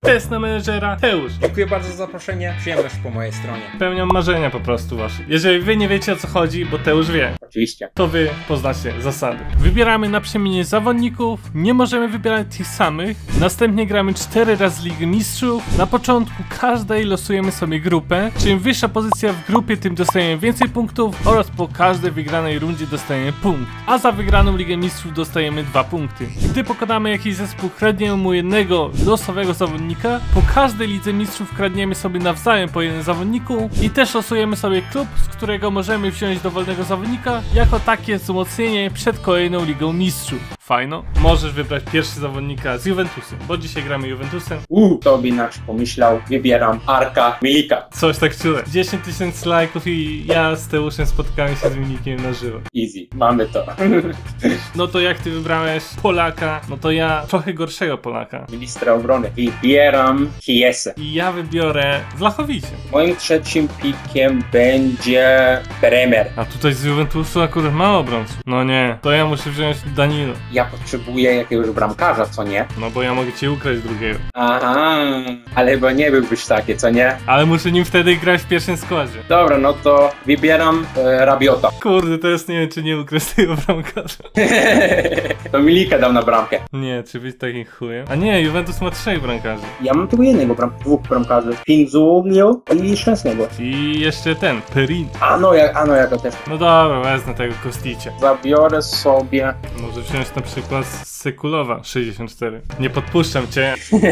test na menedżera Teusz. Dziękuję bardzo za zaproszenie, przyjemność po mojej stronie. Spełniam marzenia po prostu wasze. Jeżeli wy nie wiecie o co chodzi, bo Teusz wie, Oczywiście. to wy poznacie zasady. Wybieramy naprzemiennie zawodników, nie możemy wybierać tych samych. Następnie gramy 4 razy Ligę Mistrzów. Na początku każdej losujemy sobie grupę. Czym wyższa pozycja w grupie, tym dostajemy więcej punktów oraz po każdej wygranej rundzie dostajemy punkt. A za wygraną Ligę Mistrzów dostajemy 2 punkty. Gdy pokonamy jakiś zespół, kradniemy mu jednego losowego zawodnika. Po każdej Lidze Mistrzów kradniemy sobie nawzajem po jednym zawodniku i też losujemy sobie klub, z którego możemy wziąć dowolnego zawodnika jako takie wzmocnienie przed kolejną Ligą Mistrzów. Fajno. Możesz wybrać pierwszy zawodnika z Juventusem, bo dzisiaj gramy Juventusem. To by inaczej pomyślał. Wybieram Arka Milika. Coś tak czułem. 10 000 lajków i ja z Teuszem spotkamy się z Milikiem na żywo. Easy. Mamy to. No to jak ty wybrałeś Polaka, no to ja trochę gorszego Polaka. Ministra obrony. Wybieram Chiesę. I ja wybiorę Vlahovicia. Moim trzecim pikiem będzie Bremer. A tutaj z Juventusu akurat mało obrońców. No nie, to ja muszę wziąć Danilo. Ja potrzebuję jakiegoś bramkarza, co nie? No bo ja mogę ci ukraść drugiego. Aha, ale chyba nie byłbyś takie, co nie? Ale muszę nim wtedy grać w pierwszym składzie. Dobra, no to wybieram Rabiota. Kurde, to jest nie wiem czy nie ukraść tego bramkarza. To Milika dam na bramkę. Nie, czy być takim chujem? A nie, Juventus ma 3 bramkarzy. Ja mam tylko jednego dwóch bramkarzy. Pinzulio i Szczęsnego. I jeszcze ten, Perin. Ja go też. No dobra, wezmę tego Kosticia. Zabiorę sobie... Może wziąć na przykład Sekulowa 64. Nie podpuszczam cię.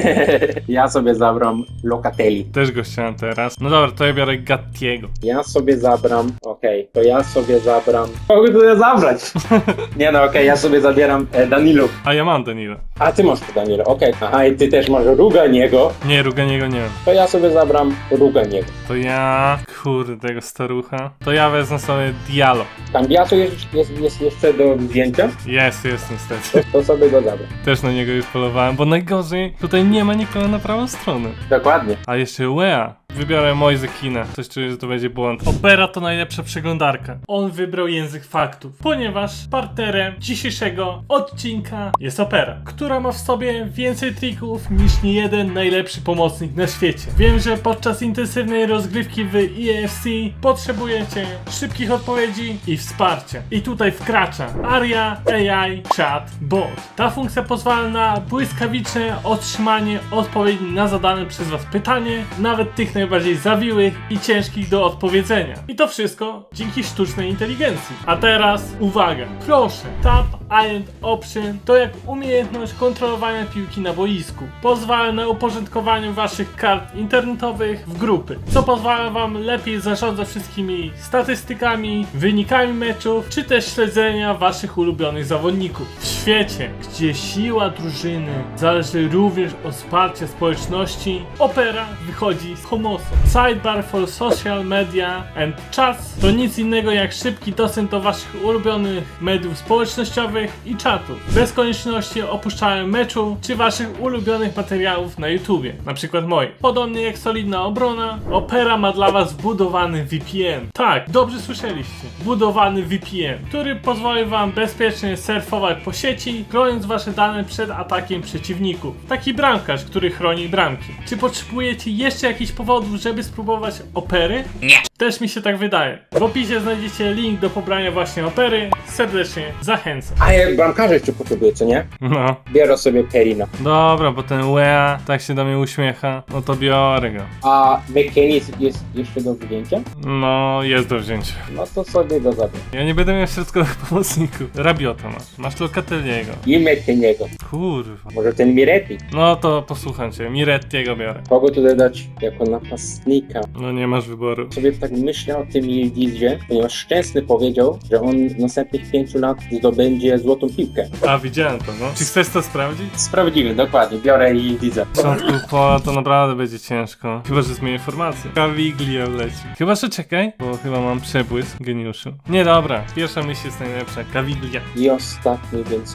Ja sobie zabram Locatelli. Też go chciałem teraz. No dobra, to ja biorę Gattiego. Ja sobie zabram... To ja sobie zabram... Mogę to zabrać. Nie no, ja sobie zabieram Danilo. A ja mam Danilo. A ty masz Danilo, Aha, i ty też masz Ruganiego. Nie, Ruganiego nie mam. To ja sobie zabram Ruganiego. To ja... Kurde, tego starucha. To ja wezmę sobie Diallo. Tam Diallo jest jeszcze do wzięcia? Jest niestety. To sobie go zabrę. Też na niego już polowałem, bo najgorzej tutaj nie ma nikogo na prawą stronę. Dokładnie. A jeszcze Wea. Wybiorę Moise Keana. Coś czuję, że to będzie błąd. Opera to najlepsza przeglądarka. On wybrał język faktów, ponieważ partnerem dzisiejszego odcinka jest Opera, która ma w sobie więcej trików niż niejeden najlepszy pomocnik na świecie. Wiem, że podczas intensywnej rozgrywki w EFC potrzebujecie szybkich odpowiedzi i wsparcia. I tutaj wkracza Aria AI Chat Bot. Ta funkcja pozwala na błyskawiczne otrzymanie odpowiedzi na zadane przez was pytanie, nawet tych najbardziej zawiłych i ciężkich do odpowiedzenia. I to wszystko dzięki sztucznej inteligencji. A teraz uwaga, proszę, Tap Island Option to jak umiejętność kontrolowania piłki na boisku. Pozwala na uporządkowanie waszych kart internetowych w grupy, co pozwala wam lepiej zarządzać wszystkimi statystykami, wynikami meczów, czy też śledzenia waszych ulubionych zawodników. W świecie, gdzie siła drużyny zależy również od wsparcia społeczności, Opera wychodzi z pomocą. Sidebar for Social Media and Chats to nic innego jak szybki dostęp do waszych ulubionych mediów społecznościowych i czatów, bez konieczności opuszczania meczu czy waszych ulubionych materiałów na YouTubie, na przykład moje. Podobnie jak solidna obrona, Opera ma dla was wbudowany VPN. Tak, dobrze słyszeliście. Wbudowany VPN, który pozwoli wam bezpiecznie surfować po sieci, chroniąc wasze dane przed atakiem przeciwników. Taki bramkarz, który chroni bramki. Czy potrzebujecie jeszcze jakichś powodów, żeby spróbować Opery? Nie. Też mi się tak wydaje. W opisie znajdziecie link do pobrania właśnie Opery. Serdecznie zachęcam. A ja bramkarza jeszcze potrzebuję, co nie? No. Biorę sobie Perina. Dobra, bo ten Wea tak się do mnie uśmiecha, no to biorę go. A McKennie jest jeszcze do wzięcia? No, jest do wzięcia. No to sobie go zabiorę. Ja nie będę miał środkowych pomocników. Rabiota masz Locatelliego. I McKenniego. Kurwa. Może ten Miretti? No to posłucham cię, Mirettiego biorę. Kogo tutaj dać jako napastnika? No nie masz wyboru. Sobie tak myślę o tym Yildizie, ponieważ Szczęsny powiedział, że on w następnych 5 lat zdobędzie złotą piłkę. A, widziałem to, no. Czy chcesz to sprawdzić? Sprawdzimy, dokładnie. Biorę Yildiza. W początku pola to naprawdę będzie ciężko. Chyba, że zmienię formację. Caviglia leci. Chyba, że czekaj, bo chyba mam przebłysk geniuszu. Nie, dobra. Pierwsza myśl jest najlepsza. Caviglia. I ostatni, więc mój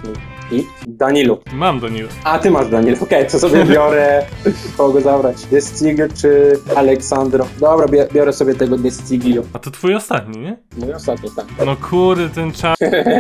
I Danilo. Mam Danilo. A ty masz Danilo. Okej, to sobie biorę. Kogo zabrać? Destigio czy Aleksandro? Dobra, biorę sobie tego Destigio. A to twój ostatni, nie? Mój ostatni, tak. No kurde, ten czas.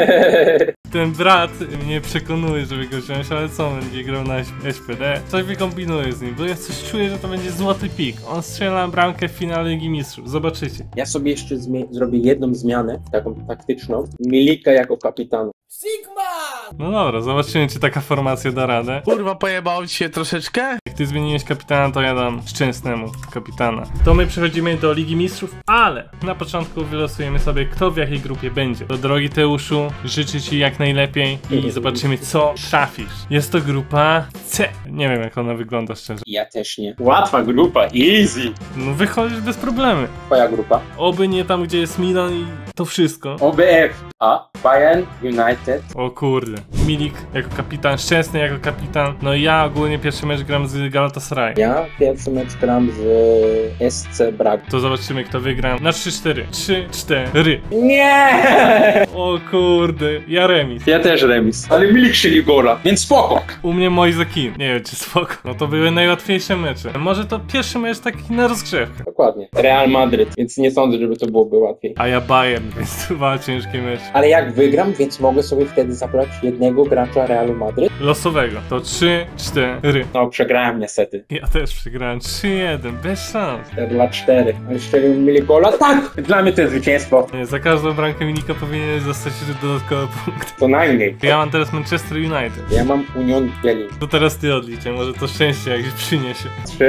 Ten brat mnie przekonuje, żeby go wziąć, ale co, będzie grał na SPD? Coś wykombinuję z nim, bo ja coś czuję, że to będzie złoty pik. On strzela bramkę w finale Ligi Mistrzów, zobaczycie. Ja sobie jeszcze zrobię jedną zmianę, taką taktyczną. Milika jako kapitana. No dobra, zobaczymy, czy taka formacja da radę. Kurwa, pojebało ci się troszeczkę? Jak ty zmieniłeś kapitana, to ja dam Szczęsnemu kapitana. To my przechodzimy do Ligi Mistrzów, ale na początku wylosujemy sobie, kto w jakiej grupie będzie. To drogi Teuszu, życzę ci jak najlepiej i zobaczymy, co trafisz. Jest to grupa C. Nie wiem, jak ona wygląda szczerze. Ja też nie. Łatwa grupa, easy. No wychodzisz bez problemu. Twoja grupa? Oby nie tam, gdzie jest Milan i to wszystko. OBF. A. Bayern United. O kurde. Milik jako kapitan, Szczęsny jako kapitan. No i ja ogólnie pierwszy mecz gram z Galatasaray. Ja pierwszy mecz gram z SC Braga. To zobaczymy, kto wygra. Na 3-4. 3-4. Nie! O kurde. Ja remis. Ja też remis. Ale Milik strzelił gola, więc spoko. U mnie Moise Kean. Nie wiem, czy spoko. No to były najłatwiejsze mecze. Może to pierwszy mecz taki na rozgrzewkę. Dokładnie. Real Madryt, więc nie sądzę, żeby to byłoby łatwiej. A ja Bayern, więc to była ciężkie mecze. Ale jak wygram, więc mogę sobie wtedy zabrać jednego gracza Realu Madryt? Losowego. To 3-4. No, przegrałem niestety. Ja też przegrałem 3-1. Bez szans. 4-4. Ale strzelił Milik gola? Tak! Dla mnie to jest zwycięstwo. Nie, za każdą bramkę Milika powinien zostać dodatkowy punkt. Co najmniej. Ja mam teraz Manchester United. Ja mam Union Berlin. To teraz ty odliczę, może to szczęście jakieś przyniesie.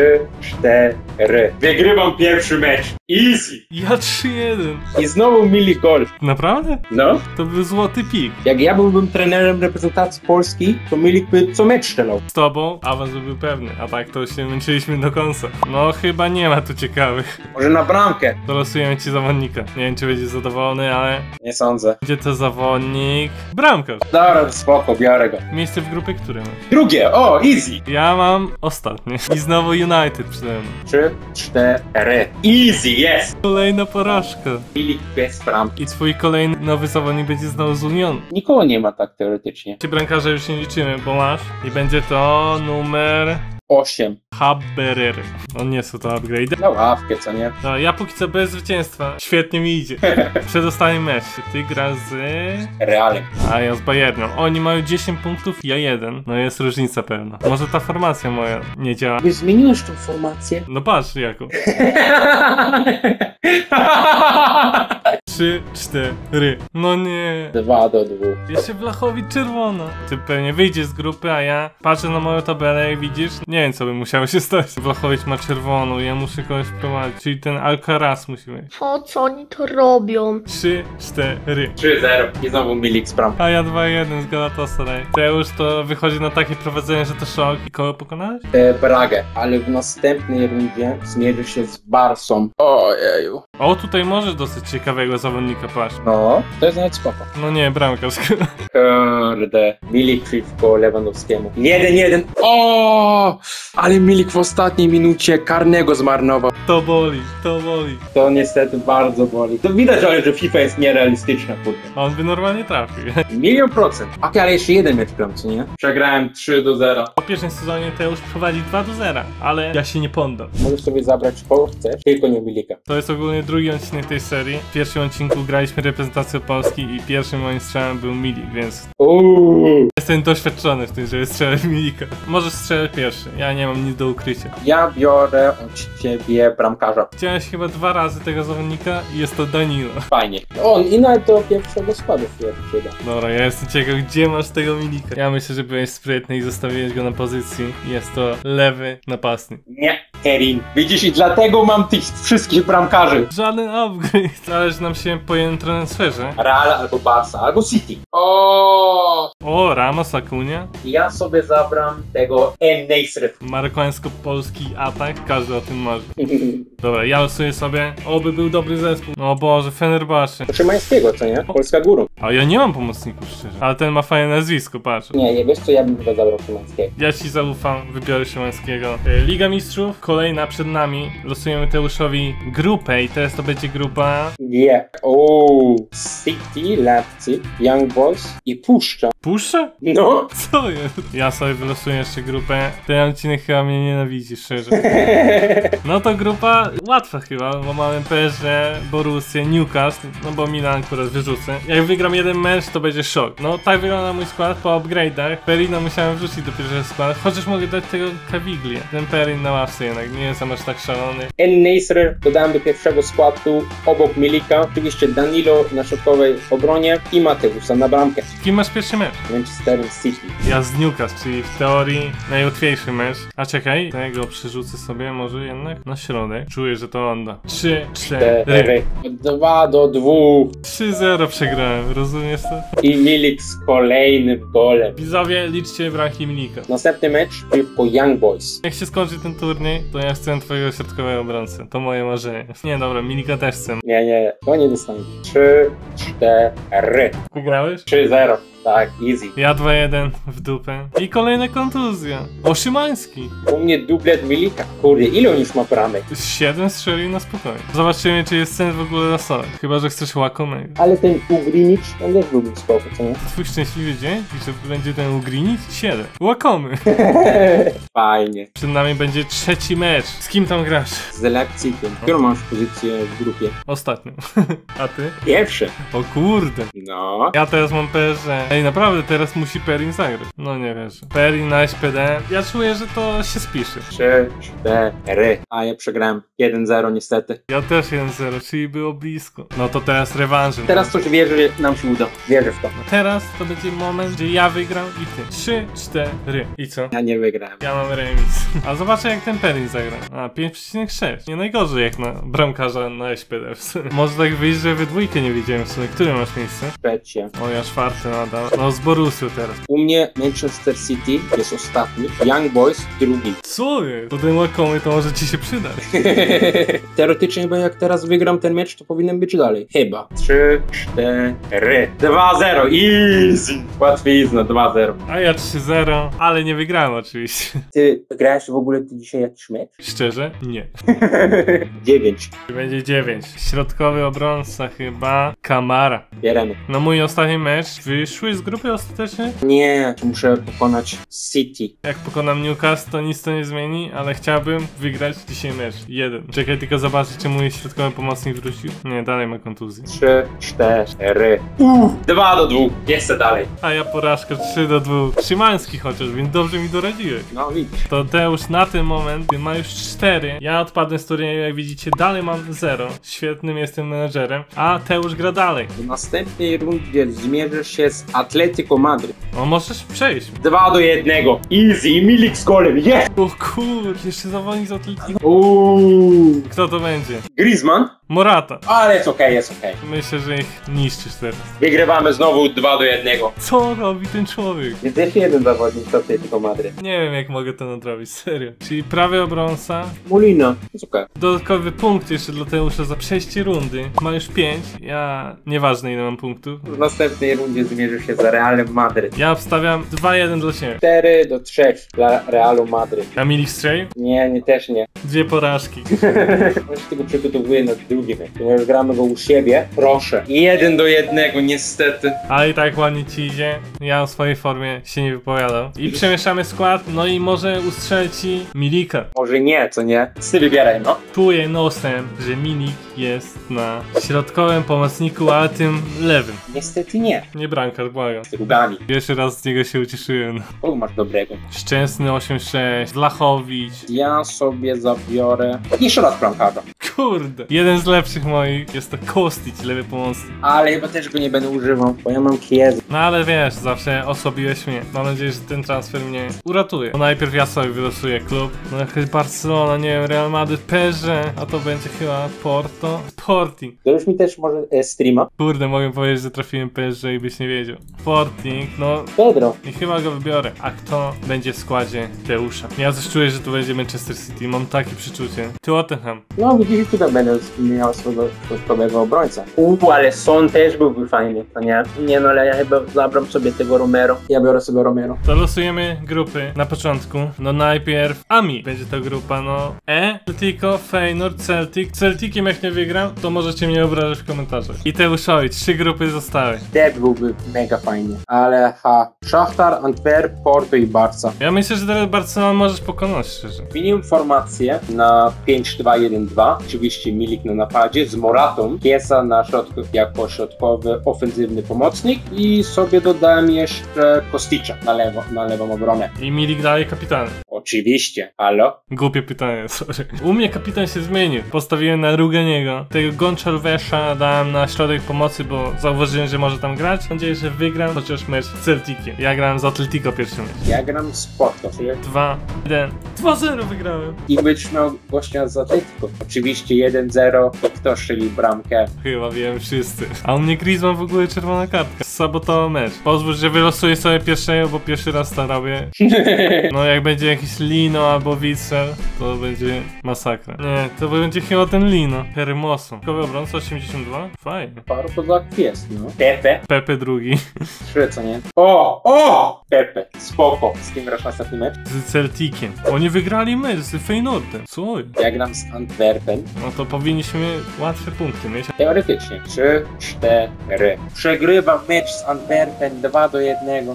3-4. Wygrywam pierwszy mecz. Easy. Ja 3-1. I znowu Milik gol. Naprawdę? No. To był złoty pik. Jak ja byłbym trenerem reprezentacji Polski, to Milik by co mecz strzelał. Z tobą awans był pewny, a tak to się męczyliśmy do końca. No chyba nie ma tu ciekawych. Może na bramkę. To losujemy ci zawodnika. Nie wiem, czy będzie zadowolony, ale Nie sądzę. gdzie to zawodnik? Bramkarz. Dobra, spoko, biorę go. Miejsce w grupie, które masz? Drugie, o, easy. Ja mam ostatnie. I znowu United przede mną. 3-4. Easy, yes. Kolejna porażka. Milik bez bramki. I twój kolejny nowy zawodnik będzie znowu z Unionu. Nikogo nie ma tak teoretycznie. Ci bramkarze już nie liczymy, bo masz. I będzie to numer 8. Haberer. No nie są to upgrade. Na ławkę, co nie? No ja póki co bez zwycięstwa. Świetnie mi idzie. Przedostatni mecz. Ty grasz z... Realem. A ja z Bayernem. Oni mają 10 punktów, ja 1. No jest różnica pewna. Może ta formacja moja nie działa. Byś zmieniłeś tą formację? No patrz jaką. 3, 4. No nie. 2-2. Jeszcze Blachowicz czerwona. Ty pewnie wyjdziesz z grupy, a ja patrzę na moją tabelę, jak widzisz. Nie wiem, co by musiało się stać. Blachowicz ma czerwoną, ja muszę kogoś wprowadzić. Czyli ten Alcaraz musi być. Po co oni to robią? 3, 4. 3-0. I znowu Milik z bramką. A ja 2-1 z Galatasaray. Teusz to wychodzi na takie prowadzenie, że to szok. I kogo pokonałeś? Bragę, ale w następnej rundzie zmierzy się z Barsą. Ojeju. O, tutaj możesz dosyć ciekawego zawodnika, patrz. No, to jest nawet spoko. No nie, bramkarz. Kurde. Milik przeciwko Lewandowskiemu. 1-1. O, ale Milik w ostatniej minucie karnego zmarnował. To boli, to boli. To niestety bardzo boli. To widać, że FIFA jest nierealistyczna, kurde. A on by normalnie trafił. 1,000,000%. Okej, ale jeszcze jeden mecz gram, co nie? Przegrałem 3-0. Po pierwszym sezonie Teusz prowadzi 2-0, ale ja się nie poddam. Możesz sobie zabrać kogo chcesz, tylko nie Milika. To jest ogólnie drugi odcinek tej serii. W pierwszym odcinku graliśmy reprezentację Polski i pierwszym moim strzałem był Milik, więc jestem doświadczony w tym, żeby strzelać Milika. Możesz strzelać pierwszy, ja nie mam nic do ukrycia. Ja biorę od ciebie bramkarza. Widziałeś chyba 2 razy tego zawodnika i jest to Danilo. Fajnie. On i nawet do pierwszego składu się przyda. Dobra, ja jestem ciekaw, gdzie masz tego Milika. Ja myślę, że byłeś sprytny i zostawiłeś go na pozycji. Jest to lewy napastnik. Nie, Kerin. Widzisz, i dlatego mam tych wszystkich bramkarzy. Żaden upgrade. Zależy nam się po jednym transferze. Real albo Barca, albo City. O, O, Ramos, Akunia. ja sobie zabram tego En-Neysry. Marokańsko-polski atak. Każdy o tym marzy. Dobra, ja losuję sobie. Oby był dobry zespół. O Boże, Fenerbahce. Szymańskiego, co nie? Polska górą. A ja nie mam pomocników, szczerze. Ale ten ma fajne nazwisko, patrz. Nie, wiesz co, ja bym chyba zabrał Szymańskiego. Ja ci zaufam, wybiorę Szymańskiego. Liga Mistrzów, kolejna przed nami. Losujemy Teuszowi grupę i teraz to będzie grupa... Nie. O, City, Leipzig, Young Boys i Puszcza. Puszczę? No. Co jest? Ja sobie wylosuję jeszcze grupę. Ten odcinek chyba mnie nienawidzi, szczerze. No to grupa łatwa chyba, bo mamy PSG, Borussię, Newcastle, no bo Milan akurat wyrzucę. Jak wygram jeden mecz, to będzie szok. No tak wygląda mój skład po upgrade'ach. Perina musiałem wrzucić do pierwszego składu, chociaż mogę dać tego Caviglia. Ten Perin na ławce jednak, nie jest aż tak szalony. En-Nesyr dodałem do pierwszego składu obok Milika. Oczywiście Danilo na środkowej obronie i Mateusa na bramkę. Kim masz pierwszy mecz? Manchester City. Ja z Newcastle, czyli w teorii najłatwiejszy mecz. A czekaj, tego przerzucę sobie może jednak na środek. Czuję, że to on da. 3, 4. 2-2. 3-0 przegrałem, rozumiesz to? I Milik z kolejnym golem. Widzowie, liczcie bramki Milika. Następny mecz przeciwko Young Boys. Jak się skończy ten turniej, to ja chcę twojego środkowego obrońcę. To moje marzenie. Nie, dobra, Milika też chcę. Nie, to nie dostanie. 3-4. Wygrałeś? 3-0. Tak, easy. Ja 2-1 w dupę. I kolejna kontuzja. Oszymański. U mnie dublet Milika. Kurde, ile on już ma bramek? 7 strzelił na spokojnie. Zobaczymy, czy jest sens w ogóle losowy. Chyba, że chcesz łakomego. Ale ten Ugrinic, on też byłby spoko, co nie? Twój szczęśliwy dzień? I że będzie ten Ugrinić? 7. Łakomy. Fajnie. Przed nami będzie trzeci mecz. Z kim tam grasz? Z Leipzigiem. Którą masz pozycję w grupie? Ostatnią. A ty? Pierwsze. O kurde. No. Ja teraz mam PSG. Ej, naprawdę teraz musi Perin zagrać. No nie wiesz. Perin na SPD. Ja czuję, że to się spiszy. 3-4. A ja przegrałem 1-0 niestety. Ja też 1-0, czyli było blisko. No to teraz rewanżem. Teraz coś wierzę, że nam się uda. Wierzę w to. No teraz to będzie moment, gdzie ja wygram i ty. 3, 4. I co? Ja nie wygrałem. Ja mam remis. A zobaczę jak ten Perin zagra. A, 5,6. Nie najgorzej jak na bramkarza na SPD. Może tak wyjść, że we dwójkę nie widziałem w sumie. Które masz miejsce? Trzecie. O, ja czwarty nadal. No z Borussią teraz. U mnie Manchester City jest ostatni. Young Boys drugi. Co jest? To ten łakomy to może ci się przydać. Teoretycznie, bo jak teraz wygram ten mecz, to powinien być dalej. Chyba. 3-4. 2-0. Easy. Łatwizna. 2-0. A ja 3-0, ale nie wygrałem oczywiście. Ty grałeś w ogóle dzisiaj jakiś mecz? Szczerze? Nie. 9. Będzie 9. Środkowy obrońca chyba Kamara. Bieremy. No mój ostatni mecz. Wyszły z grupy ostatecznie? Nie, muszę pokonać City. Jak pokonam Newcastle, to nic to nie zmieni, ale chciałbym wygrać dzisiaj mecz. 1. Czekaj tylko zobaczyć, czy mój środkowy pomocnik wrócił. Nie, dalej ma kontuzję. 3-4. 2-2. Jeszcze dalej. A ja porażka 3-2. Szymański chociaż, więc dobrze mi doradziłeś. No widzisz. To Teusz na ten moment ma już 4. Ja odpadnę z turnieju, jak widzicie, dalej mam 0. Świetnym jestem menedżerem, a Teusz gra dalej. W następnej rundzie zmierzysz się z Atletico Madryt. O, możesz przejść. 2-1. Easy. Milik z golem. Jest! O kur, jeszcze zawodnik z Atletico. Uuu. Kto to będzie? Griezmann? Morata. Ale jest okej, jest okej. Myślę, że ich niszczysz teraz. Wygrywamy znowu 2-1. Co robi ten człowiek? Jest jeszcze jeden zawodnik z Atletico Madryt. Nie wiem, jak mogę to nadrobić, serio. Czyli prawy obrońca. Molina. Jest okej. Dodatkowy punkt jeszcze dla Teusza za przejście rundy. Ma już 5. Ja... Nieważne ile mam punktów. W następnej rundzie zmierzysz się z Realem Madryt. Ja obstawiam 2-1 dla siebie. 4-3 dla Realu Madryt. A Milik strzelił? Nie, też nie. 2 porażki. On się tego przygotowuje na drugi mecz. Ponieważ gramy go u siebie, proszę. 1-1 niestety. Ale i tak ładnie ci idzie. Ja o swojej formie się nie wypowiadam. I przemieszamy skład, no i może ustrzelę ci Milika. Może nie, co nie? Ty wybieraj, no. Czuję nosem, że Milik jest na środkowym pomocniku, ale tym lewym. Niestety nie. Nie bramkarz, błagam. Z rugami. Pierwszy raz z niego się ucieszyłem. Kogo masz dobrego? Szczęsny 8-6, Blachowicz. Ja sobie zabiorę... Jeszcze raz bramkarza. Kurde. Jeden z lepszych moich jest to Kostić, lewy pomocnik. Ale chyba też go nie będę używał, bo ja mam Chiesa. No ale wiesz, zawsze osłabiłeś mnie. Mam nadzieję, że ten transfer mnie uratuje. Bo najpierw ja sobie wylosuję klub. No jakaś Barcelona, nie wiem, Real Madrid, PSG, a to będzie chyba Porto. Sporting. Dajesz mi też może streama? Kurde, mogę powiedzieć, że trafiłem PSG i byś nie wiedział. Sporting, no Pedro. i chyba go wybiorę. A kto będzie w składzie Teusza? Ja też czuję, że tu będzie Manchester City. Mam takie przeczucie. Tottenham. No widzisz, i tutaj będę miał swojego środkowego obrońca. Ale Son też byłby fajny, to nie? Nie no, ale ja chyba zabram sobie tego Romero. Ja biorę sobie Romero. To losujemy grupy na początku. No najpierw AMI będzie to grupa, no Celtico, Feyenoord, Celtic. Celticiem jak nie wygram, to możecie mnie obrażać w komentarzach. I Teuszowi, 3 grupy zostały. Te byłby mega fajnie. Ale Szachtar, Antwerp, Porto i Barca. Ja myślę, że teraz Barcelona możesz pokonać, szczerze. Zmieniłem formację na 5-2-1-2. Oczywiście Milik na napadzie z Moratą. Chiesa na środku jako środkowy, ofensywny pomocnik i sobie dodałem jeszcze Kosticza na lewą obronę. I Milik dalej kapitanem. Oczywiście. Halo? Głupie pytanie, sorry. U mnie kapitan się zmienił. Postawiłem na Ruganiego. Tego Goncalvesa dałem na środek pomocy, bo zauważyłem, że może tam grać. Mam nadzieję, że wygram chociaż mecz z Celticiem. Ja grałem z Atletico pierwszy mecz. Ja gram z Porto. 2-1. 2-0 wygrałem. I będziesz miał gościa z Atletico. Oczywiście 1-0 i kto strzelił bramkę. Chyba wiem wszyscy. A u mnie Griezmann w ogóle czerwona kartka. Sabotował mecz. Pozwól, że wylosuję sobie pierwszego, bo pierwszy raz to robię. No jak będzie jakiś Lino albo Witsel, to będzie masakra. Nie, to będzie chyba ten Lino. Hermoso. Kowy obrońca 82? Fajnie. Paru kozak jest, no. Pepe drugi. 3, co nie? O! Pepe. Spoko. Z kim grasz następny mecz? Z Celticiem. Oni wygrali mecz z Feyenoordem. Co? Ja gram z Antwerpen. No to powinniśmy łatwe punkty mieć. Teoretycznie. 3-4. Przegrywam mecz z Antwerpen 2-1.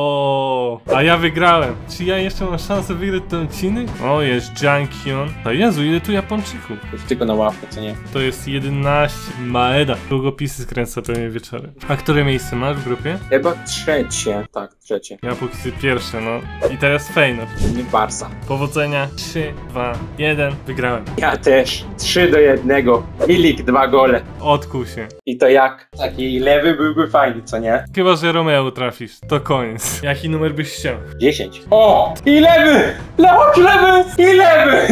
O, a ja wygrałem. Czy ja jeszcze mam szansę wygrać ten odcinek? O, jest Jankion. To Jezu, ile tu Japończyków? To jest tylko na ławkę, co nie? To jest 11. Maeda. Długopisy skręca pewnie wieczorem. A które miejsce masz w grupie? Chyba trzecie. Tak, trzecie. Ja póki co pierwsze, no. I teraz Feyenoord. Nie Barca. Powodzenia. 3, 2, 1. Wygrałem. Ja też. 3-1. Milik 2 gole. Odkuł się. I to jak? Taki lewy byłby fajny, co nie? Chyba, że Romeo trafisz. To koniec. Jaki numer byś chciał? 10. O! I lewy! Lewo, lewy! I lewy!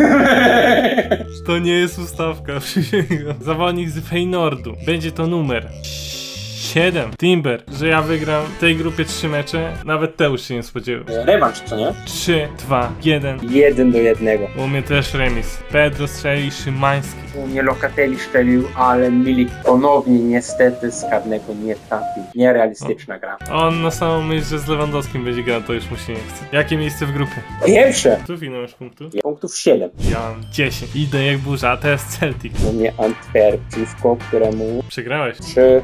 To nie jest ustawka, przysięgam. Zawodnik z Feyenoordu. Będzie to numer 7. Timber, że ja wygram w tej grupie 3 mecze. Nawet Teusz się nie spodziewał. Rewanż, co nie? 3, 2, 1. 1-1. U mnie też remis. Pedro strzeli, Szymański. U mnie Locatelli strzelił, ale Milik ponownie niestety z karnego nie trafił. Nierealistyczna gra. On na samą myśl, że z Lewandowskim będzie grał, to już mu się nie chce. Jakie miejsce w grupie? Pierwsze! Tu ile masz punktów? Punktów 7. Ja mam 10. Idę jak burza, a teraz Celtic. U mnie Antwerp, przeciwko któremu Przegrałeś.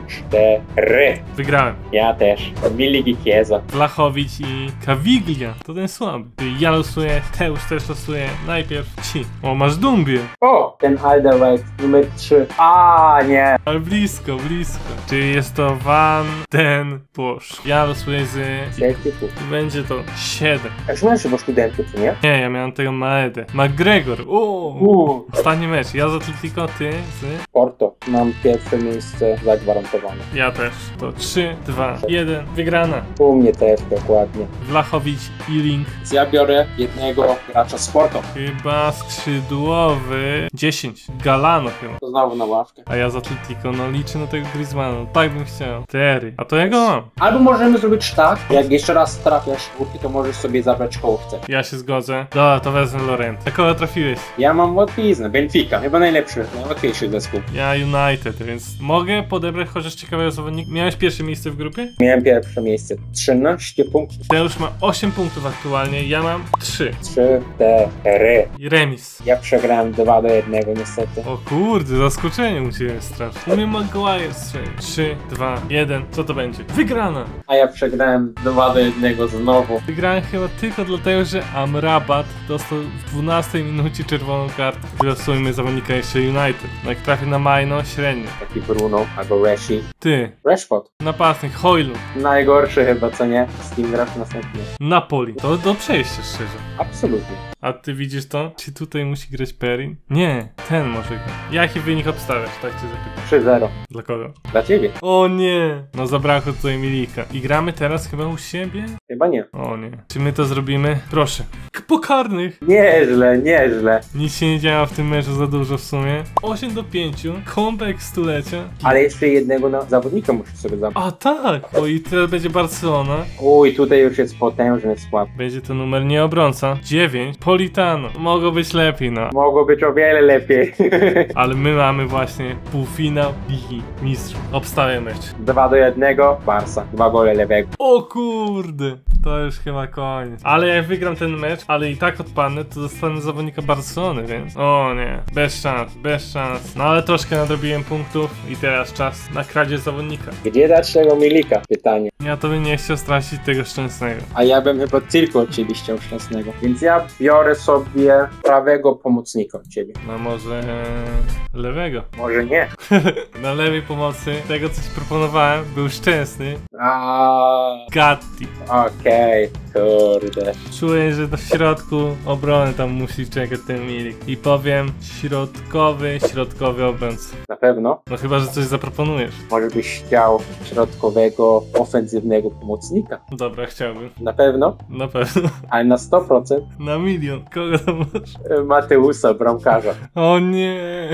3-4. Wygrałem. Ja też. Milik i Chiesa. Vlahovic i Caviglia. To ten słaby. Ja losuję, Teusz też losuje. Najpierw ci. O, masz Dumbię. O! Ten Alderweireld numer 3. A nie! Ale blisko, blisko. Czyli jest to Van Den Bosch. Ja losuję z... Celticu. Będzie to 7. Jak się masz chyba studentu, czy nie? Nie, ja miałem tego Maedę. McGregor. Ostatni mecz. Ja z Atletico, ty z... Porto. Mam pierwsze miejsce zagwarantowane. Ja też. To 3, 2, 1. Wygrana. U mnie też dokładnie. Vlahovic i Link. Więc ja biorę jednego gracza z Porto. Chyba skrzydłowy 10. Galano chyba. To znowu na ławkę. A ja z Atletico, no liczę na tego Griezmana. Tak bym chciał. Tery. A to ja go mam. Albo możemy zrobić tak, jak jeszcze raz trafiasz w to możesz sobie zabrać koło chce. Ja się zgodzę. Dobra, to wezmę Lorent. Na kogo trafiłeś? Ja mam łatwiznę, Benfica, chyba najłatwiejszy zespół. Ja United, więc mogę podebrać chociaż ciekawego zawodnika. Miałeś pierwsze miejsce w grupie? Miałem pierwsze miejsce, 13 punktów. Ten już ma 8 punktów aktualnie, ja mam 3. 3-4. I remis. Ja przegrałem 2-1 niestety. O kurde, zaskoczenie u ciebie strasznie. Umiem Maguire strzelić. 3, 2, 1. Co to będzie? Wygrana! A ja przegrałem 2-1 znowu. Wygrałem chyba tylko dlatego, że Amrabat dostał w 12 minucie czerwoną kartkę. Wylosujmy zawodnika jeszcze United. No jak trafię na Majno, średnio. Taki Bruno albo Reshi. Ty, Rashford. napastnik, Hojlund, Najgorszy chyba, co nie? Z kim grasz następnie? Napoli. To do przejścia szczerze. Absolutnie. A ty widzisz to? Czy tutaj musi grać Perin? Nie, ten może grać. Jaki wynik obstawiasz? Tak cię zapytam. 3-0. Dla kogo? Dla ciebie? O nie! No zabrakło tutaj Milika. I gramy teraz chyba u siebie? Chyba nie. O nie. Czy my to zrobimy? Proszę. Po karnych! Nieźle, nieźle. Nic się nie działa w tym meczu za dużo w sumie. 8-5. Comeback stulecia. Ale jeszcze jednego zawodnika Lewandowskiego muszę sobie zabrać. A tak! O i teraz będzie Barcelona. Uj, tutaj już jest potężny skład. Będzie to numer nie obrońca. 9. Politano. Mogło być lepiej, no. Mogło być o wiele lepiej. Ale my mamy właśnie półfinał Ligi Mistrzów. Obstawiam mecz. 2-1, Barca. 2 gole Lewego. O kurde! To już chyba koniec. Ale jak wygram ten mecz, ale i tak odpadnę, to dostanę zawodnika Barcelony, więc... O nie, bez szans, bez szans. No ale troszkę nadrobiłem punktów i teraz czas na kradzież zawodnika. Gdzie dać tego Milika? Pytanie. Ja to bym nie chciał stracić tego szczęsnego. A ja bym chyba tylko od ciebie chciał szczęsnego. Więc ja biorę sobie prawego pomocnika od ciebie. No może... lewego. Może nie. Na lewej pomocy tego, co ci proponowałem, był szczęsny Gatti. Okej, kurde. Czuję, że do środku obrony tam musi czekać ten Milik. I powiem środkowy obrońca. Na pewno. No chyba, że coś zaproponujesz. Może byś chciał środkowego, ofensywnego pomocnika. Dobra, chciałbym. Na pewno. Na pewno. Ale na 100% Na milion. Kogo tam masz? Mateusza, bramkarza. O nie.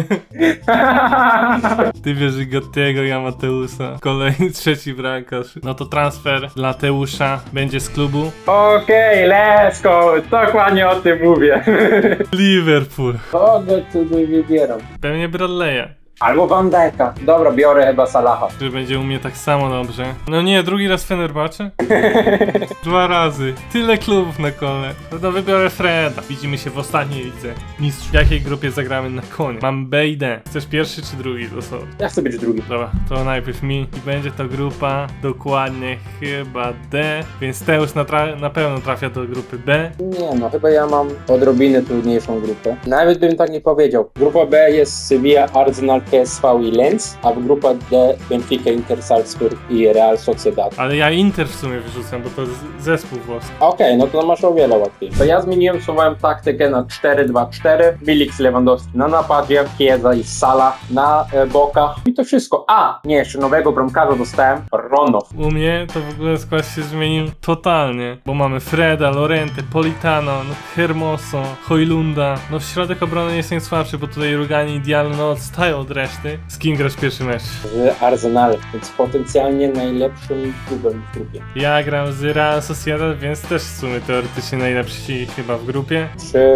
Ty bierzesz Gattiego, ja Mateusza. Kolejny trzeci bramkarz. No to transfer dla Teusza będzie z klubu Okej, let's go. Dokładnie o tym mówię. Liverpool. Kogo tutaj wybieram? Pewnie Bradley'a. Albo Van Dijk'a. Dobra, biorę chyba Salaha. Że będzie u mnie tak samo dobrze. No nie, drugi raz Fenerbahce? 2 razy. Tyle klubów na kole. No wybiorę Freda. Widzimy się w ostatniej lidze mistrzów. W jakiej grupie zagramy na koniec? Mam B i D. Chcesz pierwszy czy drugi dosłownie? Ja chcę być drugi. Dobra, to najpierw mi. I będzie to grupa dokładnie chyba D. Więc Teusz na pewno trafia do grupy B. Nie no, chyba ja mam odrobinę trudniejszą grupę. Nawet bym tak nie powiedział. Grupa B jest Sevilla, Arsenal, PSV i Lens, a w grupa D Benfica, Inter, Salzburg i Real Sociedad. Ale ja Inter w sumie wyrzucam, bo to jest zespół włoski. Okej, no to masz o wiele łatwiej. To ja zmieniłem swoją taktykę na 4-2-4. Milik z Lewandowski na napadzie, Chiesa i Salah na bokach. I to wszystko. A, nie, jeszcze nowego bramkarza dostałem. Ronow. U mnie to w ogóle skład się zmienił totalnie, bo mamy Freda, Lorente, Politano, no Hermoso, Hojlunda. No środek obrony jest najsłabszy, bo tutaj Rugani i Diallo no odstają od reszty. Z kim grasz pierwszy mecz? Z Arsenalem, więc potencjalnie najlepszym klubem w grupie. Ja gram z Real Sociedad, więc też w sumie teoretycznie najlepsi chyba w grupie.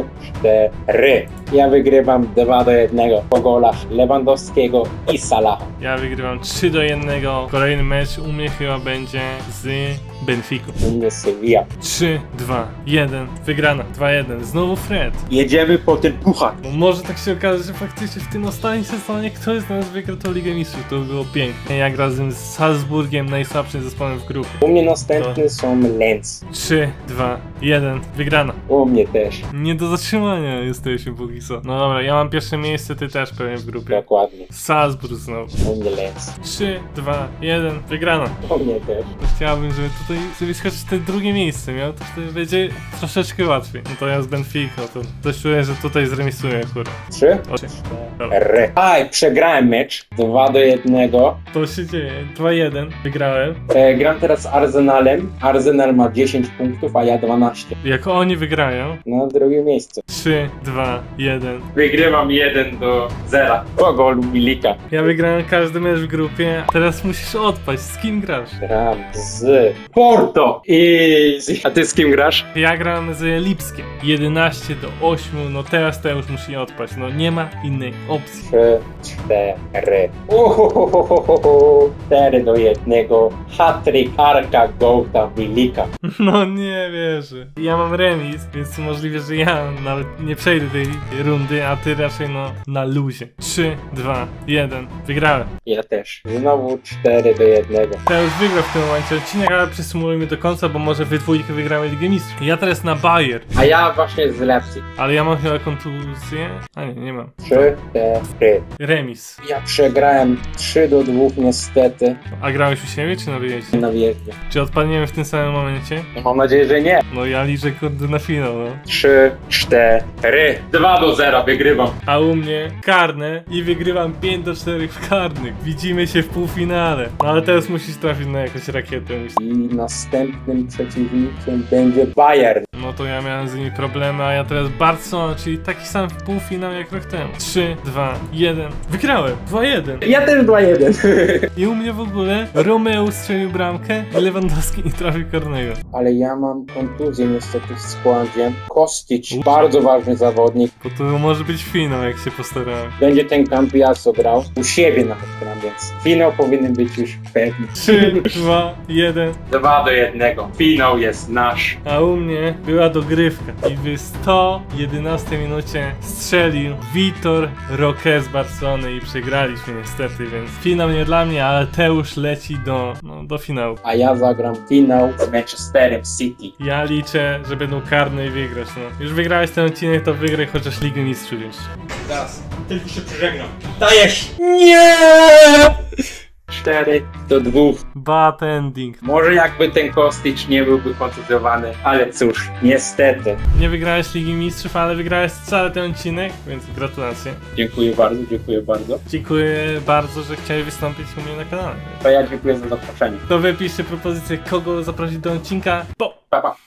3-4. Ja wygrywam 2-1 po golach Lewandowskiego i Salaha. Ja wygrywam 3-1. Kolejny mecz u mnie chyba będzie z Benficą. U mnie Sevilla. 3-2-1. Wygrana. 2-1. Znowu Fred. Jedziemy po ten puchar. No może tak się okaże, że faktycznie w tym ostatnim sezonie ktoś z nas wygrał tą Ligę Mistrzów. To by było pięknie. Jak razem z Salzburgiem, najsłabszym zespołem w grupie. U mnie następny są Lens. 3-2-1 Wygrana. U mnie też. Nie do zatrzymania jesteśmy póki co. No dobra, ja mam pierwsze miejsce, ty też pewnie w grupie. Dokładnie. Salzburg znowu. U mnie Lens. 3-2-1 Wygrana. U mnie też. Chciałbym, żeby tutaj sobie skoczyć te drugie miejsce miał, to wtedy będzie troszeczkę łatwiej. No to ja z Benfica, to coś czuję, że tutaj zremisuję akurat. 3, Dobra. 4. Aj, przegrałem mecz. 2-1. To się dzieje. 2-1. Wygrałem. Gram teraz z Arsenalem. Arsenal ma 10 punktów, a ja 12. Jak oni wygrają, Na drugie miejsce. 3-2-1. Wygrywam 1-0. Po golu Milika. Ja wygrałem każdy mecz w grupie, a teraz musisz odpaść. Z kim grasz? Gram z Porto. Easy. A ty z kim grasz? Ja gram z Lipskiem. 11-8. No teraz to już musi odpaść. No nie ma innej opcji. 3-4. 4-1. Hat-trick Arka Gołta Milika. No nie wierzę. Ja mam remis, więc możliwe, że ja nawet nie przejdę tej rundy, a ty raczej no na luzie. 3-2-1. Wygrałem. Ja też. Znowu 4-1. Ja już wygrał w tym momencie odcinek, ale przysumujmy do końca, bo może wy dwójkę wygramy Ligę Mistrzów. Ja teraz na Bayer, A ja właśnie z Leipzig. ale ja mam chyba kontuzję. A nie mam. 3-4. Remis. Ja przegrałem 3-2 niestety A grałeś u siebie czy na wyjeździe? na wjeździe. Czy odpadniemy w tym samym momencie? Mam nadzieję, że nie. No ja liczę kurde na finał, no. 3-4. 2-0 wygrywam. A u mnie karne i wygrywam 5-4 w karnych. Widzimy się w półfinale. No ale teraz musisz trafić na jakąś rakietę. I następnym przeciwnikiem będzie Bayern. No no to ja miałem z nimi problemy, a ja teraz Barcelona, czyli taki sam półfinał jak rok temu. 3, 2, 1. Wygrałem! 2-1. Ja też 2-1. I u mnie w ogóle Romeo strzelił bramkę i Lewandowski nie trafił karnego. Ale ja mam kontuzję niestety w składzie. Kostic, bardzo ważny zawodnik. Bo to może być finał, jak się postarałem. Będzie ten Cambiaso grał. U siebie nawet gram, więc finał powinien być już pewny. 3, 2, 1. 2-1. Finał jest nasz. A u mnie była dogrywka i w 111 minucie strzelił Vitor Roque z Barcelony i przegraliśmy niestety, więc finał nie dla mnie, ale Teusz leci do finału. A ja zagram finał z Manchesterem City. Ja liczę, że będą karne i wygrać, no. Już wygrałeś ten odcinek, to wygraj chociaż Ligę Mistrzów jeszcze. Teraz, tylko się przeżegnam. Dajesz! 4-2. Bad ending. Może jakby ten Kostic nie byłby kontuzjowany, ale cóż, niestety. Nie wygrałeś Ligi Mistrzów, ale wygrałeś cały ten odcinek, więc gratulacje. Dziękuję bardzo, dziękuję bardzo. Dziękuję bardzo, że chciałeś wystąpić u mnie na kanale. To ja dziękuję za zaproszenie. To wypiszcie propozycję, kogo zaprosić do odcinka. Pa, pa.